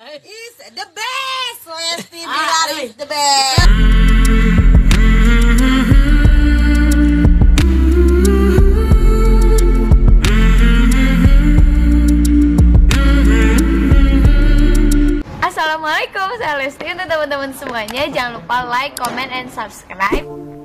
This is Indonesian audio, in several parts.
Is the best. Lesti Bilar is the best. Assalamualaikum, saya Lesti. Untuk teman-teman semuanya, jangan lupa like, comment, and subscribe.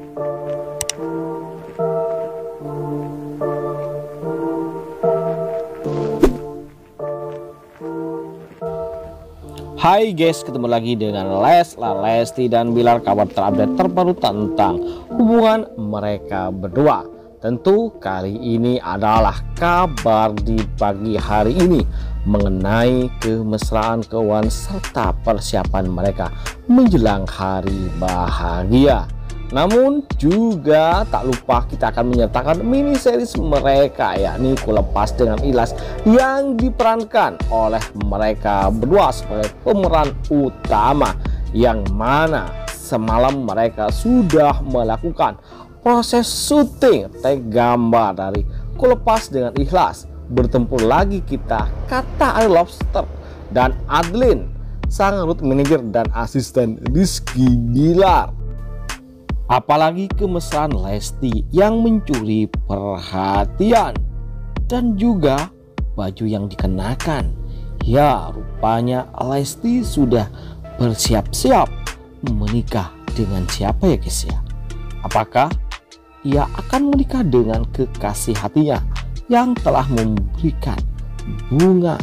Hai guys, ketemu lagi dengan Lesti dan Bilar, kabar terupdate terbaru tentang hubungan mereka berdua. Tentu kali ini adalah kabar di pagi hari ini mengenai kemesraan, keuangan serta persiapan mereka menjelang hari bahagia. Namun juga tak lupa kita akan menyertakan mini series mereka, yakni Ku Lepas Dengan Ikhlas, yang diperankan oleh mereka berdua sebagai pemeran utama, yang mana semalam mereka sudah melakukan proses syuting tag gambar dari Ku Lepas Dengan Ikhlas. Bertempur lagi kita kata Ari Lobster dan Adlin, sang road manager dan asisten Rizky Bilar. Apalagi kemesraan Lesti yang mencuri perhatian, dan juga baju yang dikenakan. Ya, rupanya Lesti sudah bersiap-siap menikah dengan siapa ya guys ya? Apakah ia akan menikah dengan kekasih hatinya yang telah memberikan bunga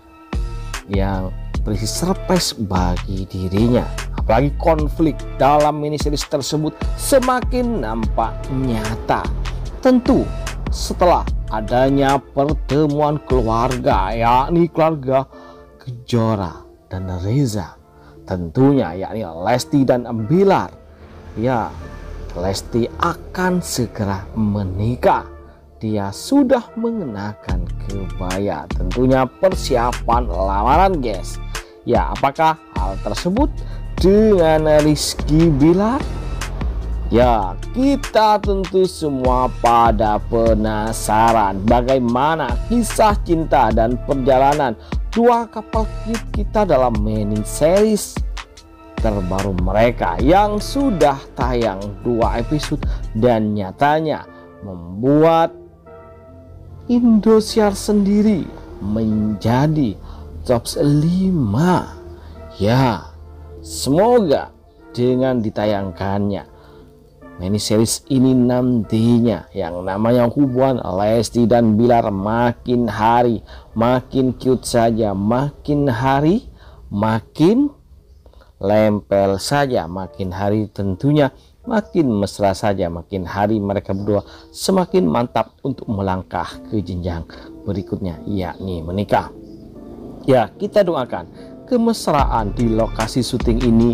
yang berisi surprise bagi dirinya? Apalagi konflik dalam mini series tersebut semakin nampak nyata. Tentu setelah adanya pertemuan keluarga, yakni keluarga Kejora dan Reza, tentunya yakni Lesti dan Bilar. Ya, Lesti akan segera menikah. Dia sudah mengenakan kebaya, tentunya persiapan lamaran guys. Ya, apakah hal tersebut dengan Rizky Bilar? Ya, kita tentu semua pada penasaran bagaimana kisah cinta dan perjalanan dua couple kita dalam mini series terbaru mereka yang sudah tayang 2 episode dan nyatanya membuat Indosiar sendiri menjadi top 5. Ya, semoga dengan ditayangkannya mini series ini nantinya yang namanya hubungan Lesti dan Bilar makin hari makin cute saja, makin hari makin lempel saja, makin hari tentunya makin mesra saja, makin hari mereka berdua semakin mantap untuk melangkah ke jenjang berikutnya, yakni menikah. Ya, kita doakan kemesraan di lokasi syuting ini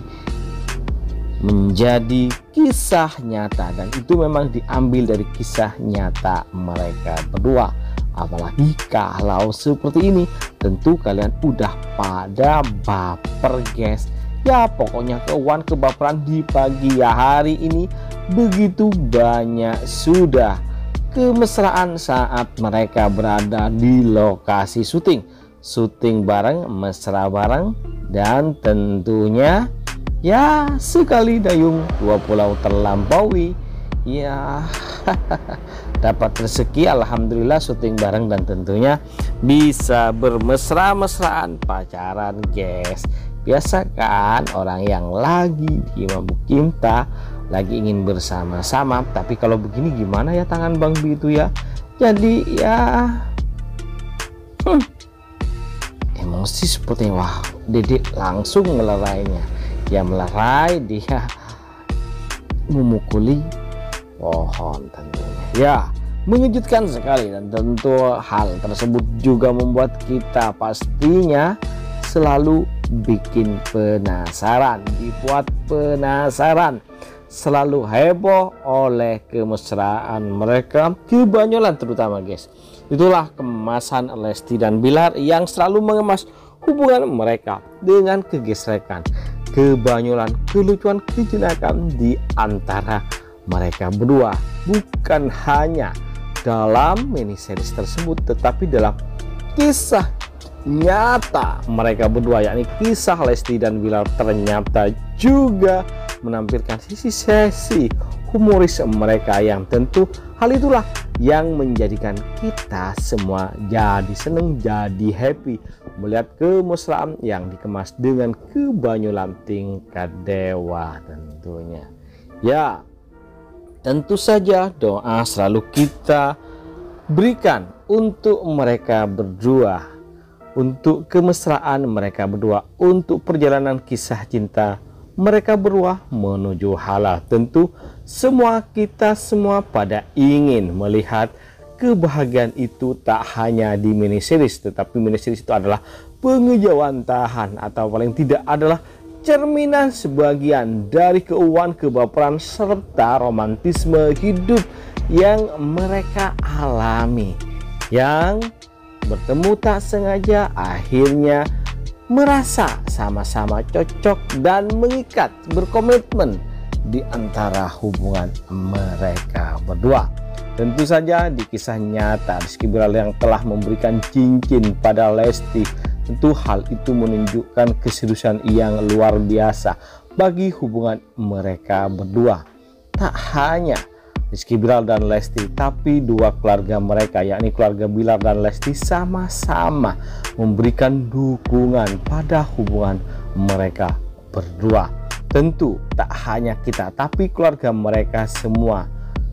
menjadi kisah nyata, dan itu memang diambil dari kisah nyata mereka berdua. Apalagi kalau seperti ini, tentu kalian udah pada baper guys. Ya, pokoknya keuangan kebaperan di pagi hari ini begitu banyak sudah kemesraan saat mereka berada di lokasi syuting bareng, mesra bareng, dan tentunya ya sekali dayung dua pulau terlampaui. Ya, dapat rezeki alhamdulillah syuting bareng dan tentunya bisa bermesra-mesraan pacaran guys. Biasa kan orang yang lagi di mabuk cinta, lagi ingin bersama-sama, tapi kalau begini gimana ya tangan Bang Bi itu ya? Jadi ya emosi sepertinya. Wah, Dedek langsung melerainya. Ya, melerai, dia memukuli pohon tentunya. Ya, mengejutkan sekali, dan tentu hal tersebut juga membuat kita pastinya selalu bikin penasaran, dibuat penasaran, selalu heboh oleh kemesraan mereka, kebanyolan terutama guys. Itulah kemasan Lesti dan Bilar yang selalu mengemas hubungan mereka dengan kegesrekan, kebanyolan, kelucuan, kejenakan di antara mereka berdua. Bukan hanya dalam mini series tersebut, tetapi dalam kisah nyata mereka berdua, yakni kisah Lesti dan Bilar, ternyata juga menampilkan sisi humoris mereka, yang tentu hal itulah yang menjadikan kita semua jadi seneng, jadi happy melihat kemesraan yang dikemas dengan kebanyolan tingkat dewa tentunya. Ya, tentu saja doa selalu kita berikan untuk mereka berdua, untuk kemesraan mereka berdua, untuk perjalanan kisah cinta mereka berdua menuju halal. Tentu kita semua pada ingin melihat kebahagiaan itu tak hanya di mini series, tetapi mini series itu adalah pengejawantahan atau paling tidak adalah cerminan sebagian dari keuangan, kebaperan, serta romantisme hidup yang mereka alami, yang bertemu tak sengaja akhirnya merasa sama-sama cocok dan mengikat, berkomitmen di antara hubungan mereka berdua. Tentu saja di kisah nyata Rizky Bilar yang telah memberikan cincin pada Lesti, tentu hal itu menunjukkan keseriusan yang luar biasa bagi hubungan mereka berdua. Tak hanya Rizky Bilar dan Lesti, tapi dua keluarga mereka, yakni keluarga Bilar dan Lesti, sama-sama memberikan dukungan pada hubungan mereka berdua. Tentu tak hanya kita, tapi keluarga mereka semua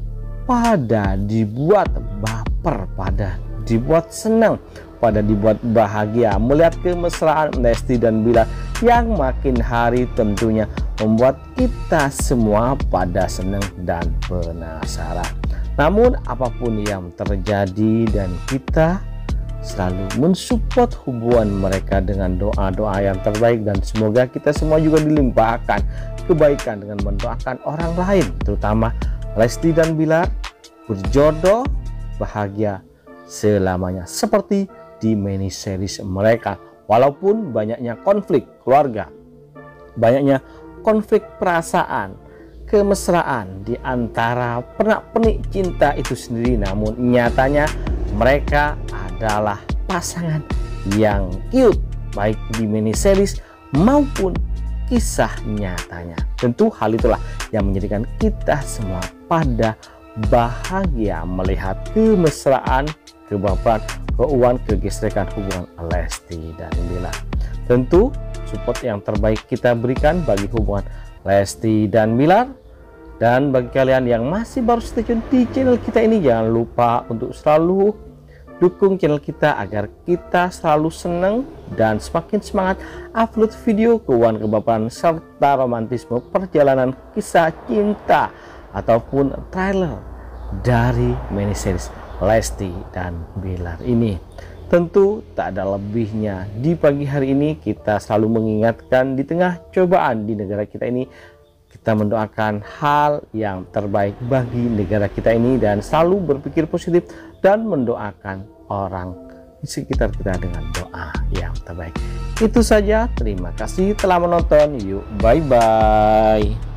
pada dibuat baper, pada dibuat senang, pada dibuat bahagia melihat kemesraan Lesti dan Bilar yang makin hari tentunya membuat kita semua pada senang dan penasaran. Namun apapun yang terjadi, dan kita selalu mensupport hubungan mereka dengan doa-doa yang terbaik, dan semoga kita semua juga dilimpahkan kebaikan dengan mendoakan orang lain, terutama Lesti dan Bilar berjodoh bahagia selamanya seperti di mini series mereka. Walaupun banyaknya konflik keluarga, banyaknya konflik perasaan, kemesraan di antara pernak-pernik cinta itu sendiri, namun nyatanya mereka adalah pasangan yang cute baik di mini series maupun kisah nyatanya. Tentu hal itulah yang menjadikan kita semua pada bahagia melihat kemesraan, kebaperan, keuangan, kegesrekan hubungan Lesti dan Bilar. Tentu support yang terbaik kita berikan bagi hubungan Lesti dan Bilar. Dan bagi kalian yang masih baru stay tune di channel kita ini, jangan lupa untuk selalu dukung channel kita agar kita selalu senang dan semakin semangat upload video keuangan, kebaperan, serta romantisme, perjalanan kisah cinta ataupun trailer dari mini series Lesti dan Bilar ini. Tentu tak ada lebihnya, di pagi hari ini kita selalu mengingatkan di tengah cobaan di negara kita ini, kita mendoakan hal yang terbaik bagi negara kita ini dan selalu berpikir positif dan mendoakan orang di sekitar kita dengan doa yang terbaik. Itu saja, terima kasih telah menonton. Yuk, bye-bye.